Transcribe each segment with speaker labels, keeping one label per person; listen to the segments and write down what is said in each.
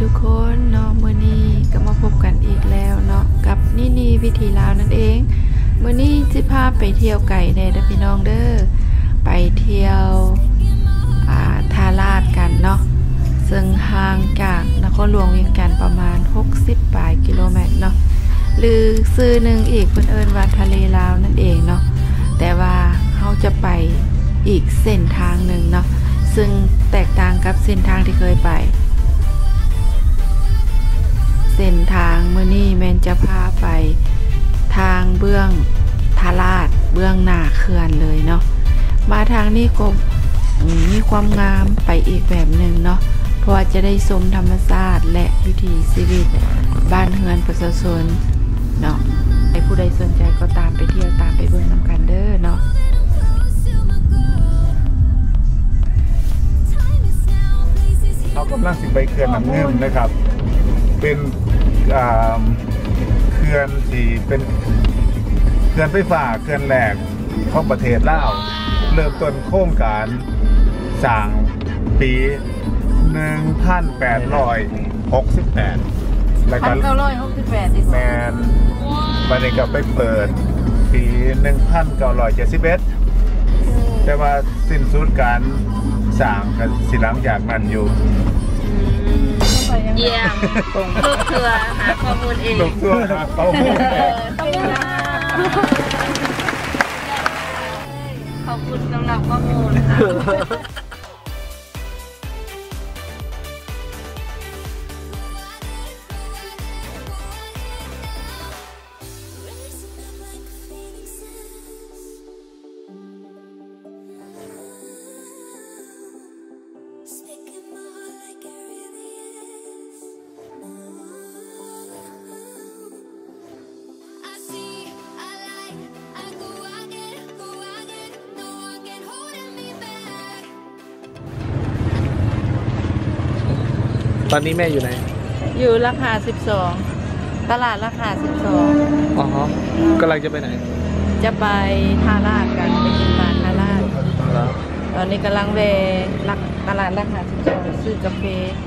Speaker 1: ทุกคนเนาะมื้อนี้ก็มาพบกันอีกแล้วเนาะกับนี่วิถีลาวนั่นเองมื้อนี้สิพาไปเที่ยวไก่เด้อพี่น้องเด้อไปเที่ยวทาราชกันเนาะซึ่งห่างจากนครหลวงเวียงจันทน์ประมาณ60 ปลายกิโลเมตรเนาะหรือชื่อหนึ่งอีกเพิ่นเอิ้นว่าทะเลลาวนั่นเองเนาะแต่ว่าเราจะไปอีกเส้นทางหนึ่งเนาะซึ่งแตกต่างกับเส้นทางที่เคยไปเส้นทางมื้อนี้แม่นจะพาไปทางเบื้องทาราชเบื้องหน้าเขื่อนเลยเนาะมาทางนี้ก็มีความงามไปอีกแบบหนึ่งเนาะเพราะว่าจะได้ชมธรรมชาติและวิถีชีวิตบ้านเฮือนประชาชนเนาะใครผู้ใดสนใจก็ตามไปเที่ยวตามไปเบิ่งนำกันเด้อเนาะ
Speaker 2: เรากำลังสิไปเขื่อนน้ำเงิมนะครับเป็นเขื่อนที่เป็นเขื่อนไฟฟ้าเขื่อนแรกของประเทศลาวเริ่มต้นโครงการสร้างปี 1868 แล้วก็
Speaker 1: 1968
Speaker 2: แมนบัดนี้ก็ไปเปิดปี 1971แต่ว่าสิ้นสุดการสร้างกันสิหลังจากนั้นอยู่
Speaker 1: เยี่ยมลูกเรือหาข้อมูลเอง
Speaker 2: ลูกเรือหาข้อมูล
Speaker 1: ขอบคุณสำหรับข้อมูลค่ะ
Speaker 3: ตอนนี้แม่อยู่ไหน
Speaker 1: อยู่ราคา12ตลาดราคา12
Speaker 3: อ๋อกำลังจะไปไหน
Speaker 1: จะไปทาราชกันไปกินปลาทาราชตอนนี้กำลังแวะตลาดราคา12ซื้อกาแฟ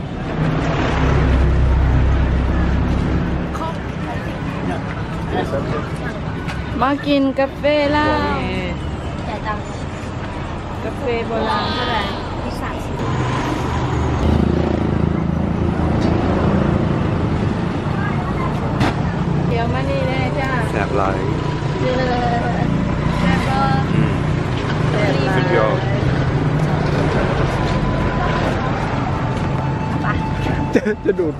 Speaker 1: มากินกาแฟลาวกาแฟโบราณเท่าไหร่เดี๋ยวมานี่แน่จ้า
Speaker 3: แซ่บหลาย
Speaker 1: แซ่บก็แซ่บหลาย
Speaker 3: จะดูด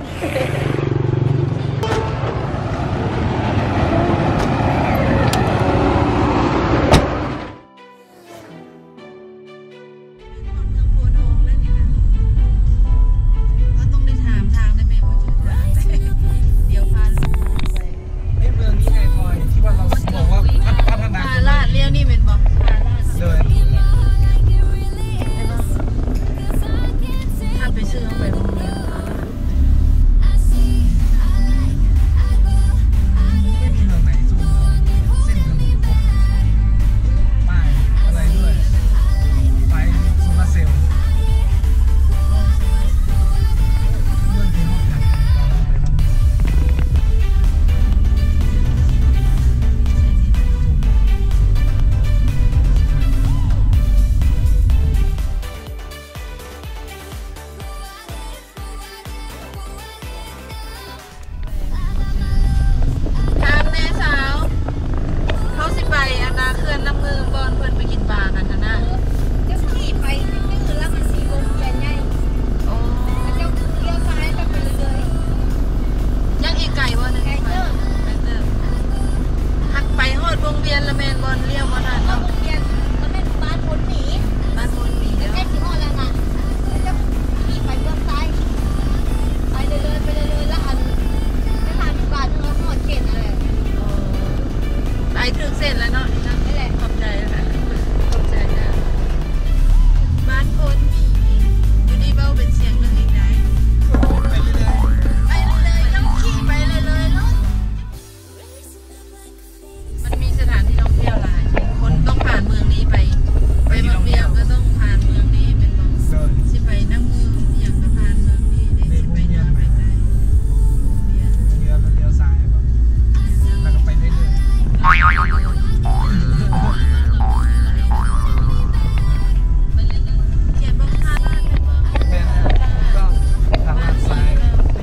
Speaker 3: แม่นะก็ทางด้านซ้าย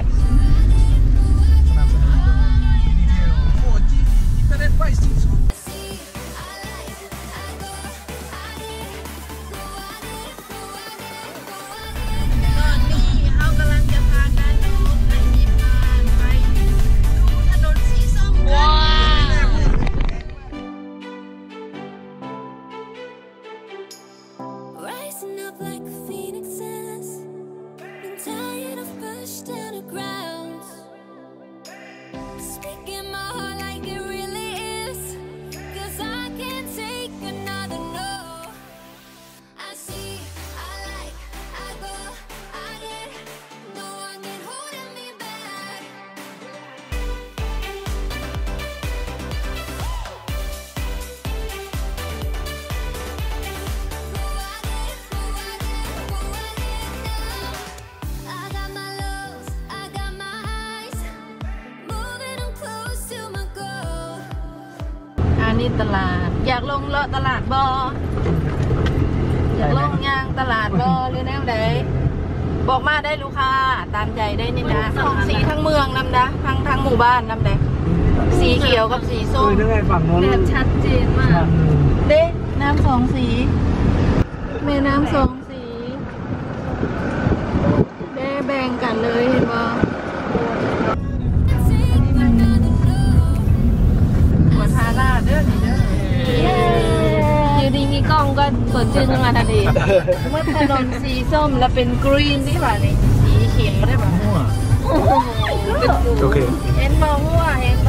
Speaker 3: สนับสนุนโดยดีเทล 4G Internet Pricing
Speaker 1: ตอนนี้เขากำลังจะพากันไปที่บ้านไปดูถนนสีส้มกัน
Speaker 4: Rising up like a phoenix says, been tired of pushed underground. Speaking my heart like it really is, 'cause I can't take another no. I see, I like, I go, I get, no one can hold me back. I got my lows, I got my highs, moving on close to my goal.
Speaker 1: อันนี้ตลาด อยากลงเลาะตลาดบออยากลงยางตลาดบอหรือแนวใดบอกมาได้ลูกค้าตามใจได้นี่นะของสีทั้งเมืองนำดะทั้งหมู่บ้านนำดะสีเขียวกับสีส้ม
Speaker 3: นึกไงฝั่งโน้น
Speaker 1: แบบชัดเจนมาก เด้น้ำสองสีแม่น้ำสองสีเด้แบ่งกันเลยเห็นบ่ หัวทาราเด้อนี่เด้ออยู่ดีมีกล้องก็สดชื่นขึ้นมาทันทีเมื่อถนนสีส้มแล้วเป็นกรีนนี่ป่ะนี่สีเขียวได้ป่ะ
Speaker 3: มั่ว
Speaker 1: โอ้โหเป็นกู
Speaker 3: โอเค
Speaker 1: เห็นบ่หัวเห็นบ่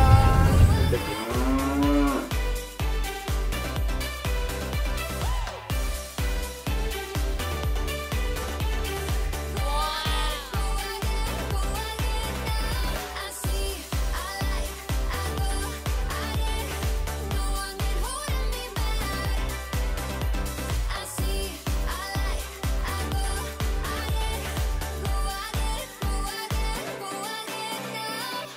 Speaker 4: I see, I like, I go, I get, no one can hold me back. I see, I like, I go, I get, go, I get, go, I get, go, I get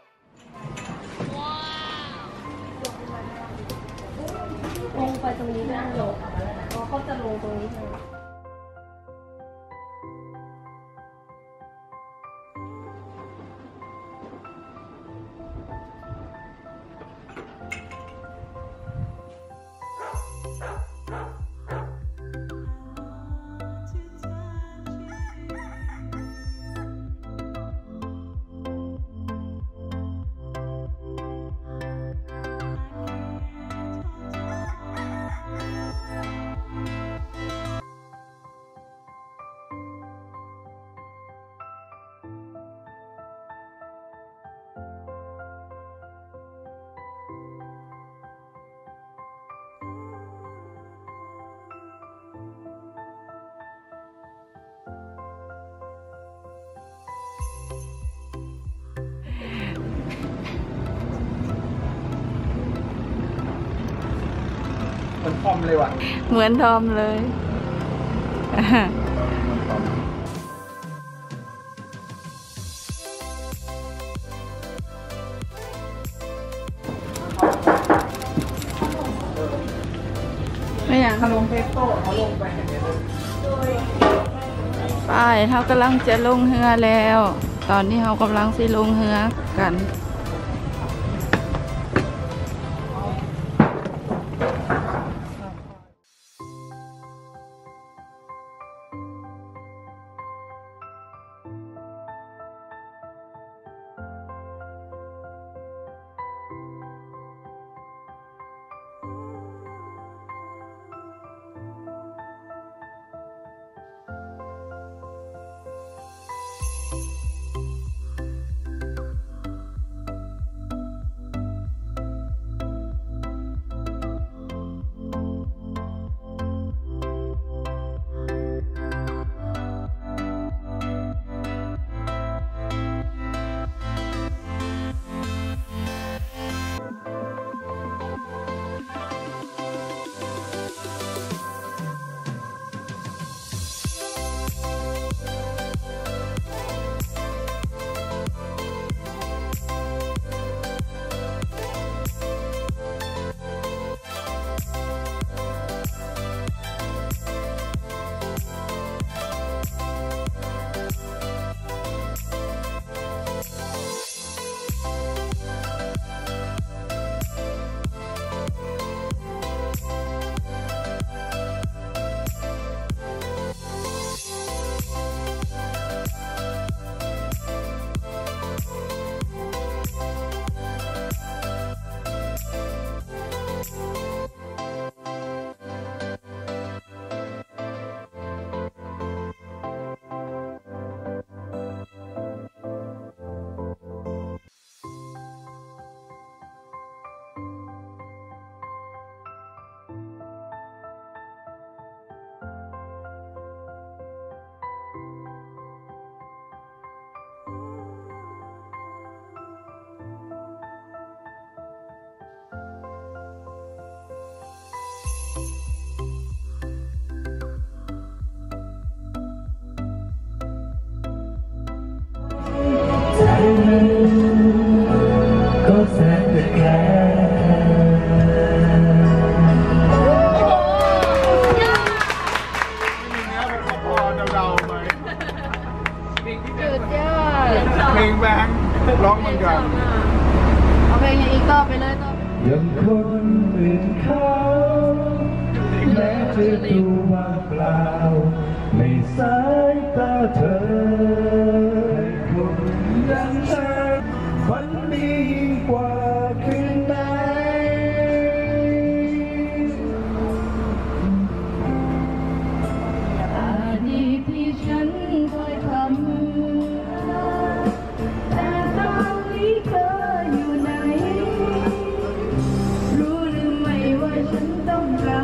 Speaker 4: now.
Speaker 1: ลงไปตรงนี้ไม่ได้หรอกเขาจะลงตรงนี้เลย
Speaker 3: มันคอมเลยว่ะ
Speaker 1: เหมือนทอมเลยไม่อยาก
Speaker 3: ถ้าลงเทสโต้เขาลงไปอย่างเงี้ย
Speaker 1: ไปเขากำลังจะลงเรือแล้ว ตอนนี้เขากำลังสิลงเรือกัน
Speaker 5: เป็นเขาแม้จะดูว่างเปล่าในสายตาเธอคนอย่างฉันฝันดียิ่งกว่าคืนไหน
Speaker 1: อดีตที่ฉันเคยทำแต่ตอนนี้เธออยู่ไหนรู้หรือไม่ว่าฉันต้องการ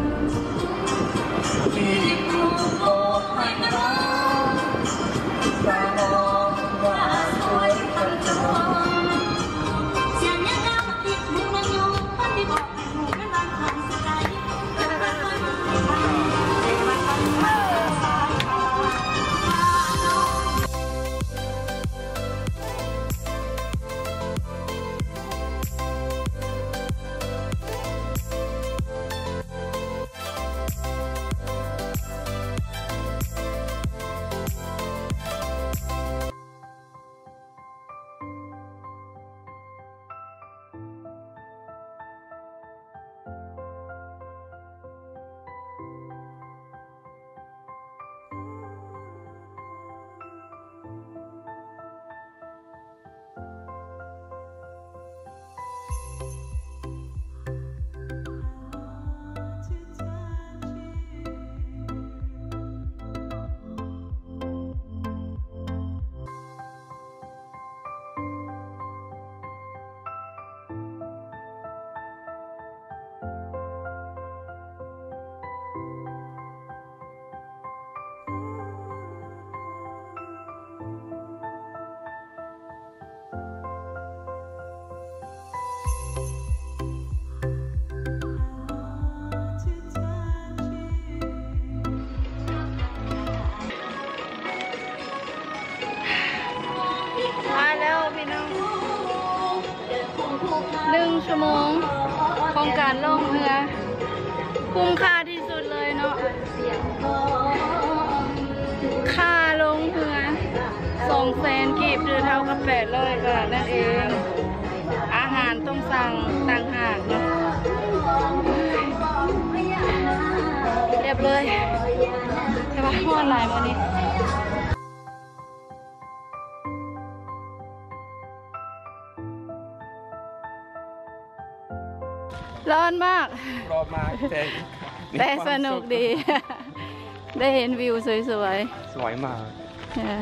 Speaker 1: มาแล้วพี่น้อง1 ชั่วโมงของการล่องเรือคุ้มค่าที่สุดเลยเนาะค่าลงเรือ200,000 กีบหรือเท่ากับ800 บาทนั่นเองอาหารต้องสั่งต่างหากเนาะเรียบเลยใช่ปะห้อนลายวันนี้ร้อนมาก
Speaker 5: รอบมาแต่
Speaker 1: สนุกดี ได้เห็นวิวสวย
Speaker 5: สวยมาก
Speaker 1: ๆเนี่ย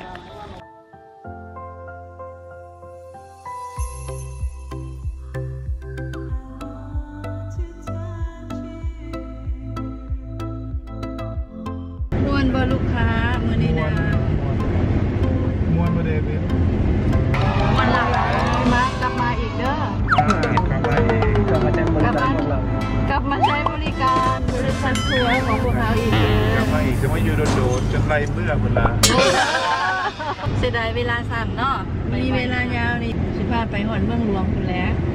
Speaker 1: มวนบลูกค้ามือนี้นะ
Speaker 2: มวนมาเดวิด
Speaker 1: มวนหลังมากลับมาอีกเด้อ
Speaker 2: กลับมาอีก
Speaker 1: กลับมาใช้บริการบริษัททัวร์ของพวกเราอีกเด้
Speaker 2: กลั
Speaker 1: อบ
Speaker 2: มาอีกจะมาอยู่โดนๆจนไรเมื่อหมดละ
Speaker 1: เสียดายเวลาสั้นเนาะมีเวลายาวนี่สิพาไปหอนเมืองหลวงคุณแล้ว